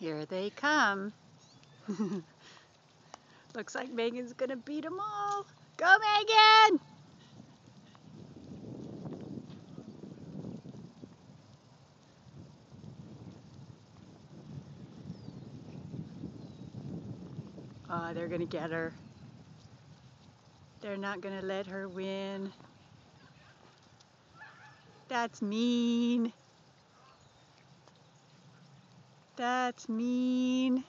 Here they come. Looks like Megan's gonna beat them all. Go, Megan! Oh, they're gonna get her. They're not gonna let her win. That's mean. That's mean.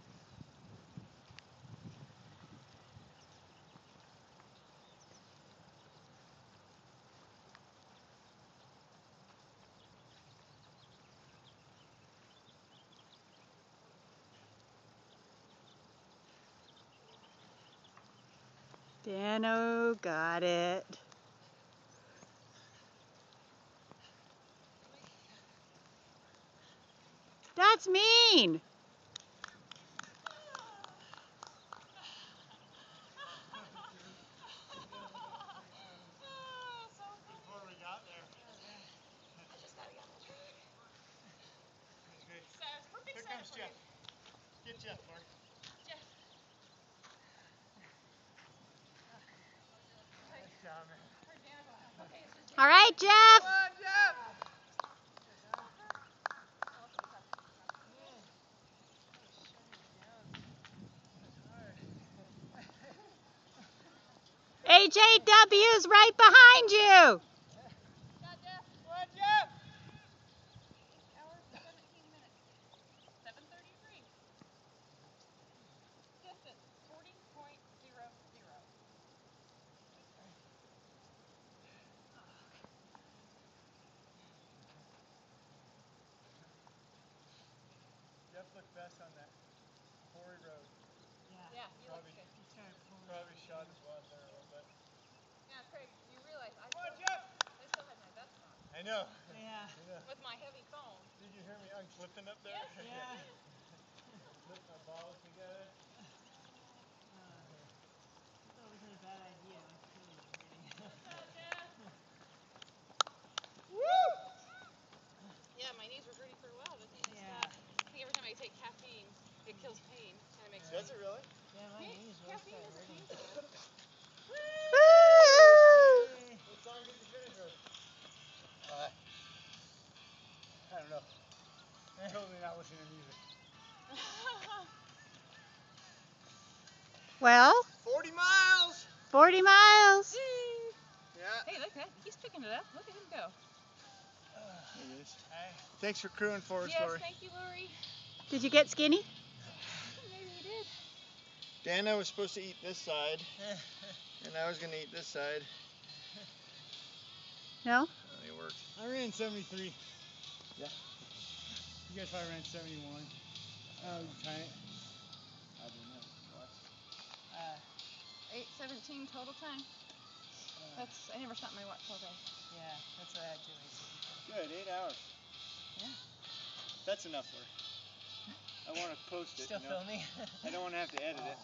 Dano got it. That's mean. Before we got there. Here comes Jeff. Get Jeff, Lord. Jeff. Nice job, man. All right, Jeff. Come on, Jeff. AJW's right behind you. Come on, Jeff. 8 hours and 17 minutes. 7:33. Distance 40.00. Jeff looked best on that quarry road. Yeah, you look Probably, good. probably shot his watt there a little bit. Yeah, Craig, you realize I Come on, still, Jeff. I still had my vest on I know. Yeah. I know. with my heavy phone. Did you hear me unclipping up there? Yes. Yeah. Clip my balls together. That wasn't a bad idea. Let's kill you already. Woo! Yeah, my knees were hurting for a while, but then Yeah. I think every time I take caffeine, it kills pain. Kind of makes me. Does it really? Yeah, my knees really Caffeine start isn't hurting. painful. Woo! What song did you finish with? I don't know. Totally not listening to music. Well, 40 miles! 40 miles. Yeah. Hey, look, he's picking it up. Look at him go. It is. Thanks for crewing for us, Yes, Lori. thank you, Lori. Did you get skinny? Maybe he did. Dana was supposed to eat this side, and I was going to eat this side. No? It worked. I ran 73. Yeah. You guys probably ran 71. Oh, you time it? I don't know. What? 8:17 total time. That's, I never stopped my watch all day. Yeah, that's what I had too. Good, 8 hours. Yeah. That's enough, Lori. I want to post it. Still you know? filming? I don't want to have to edit it.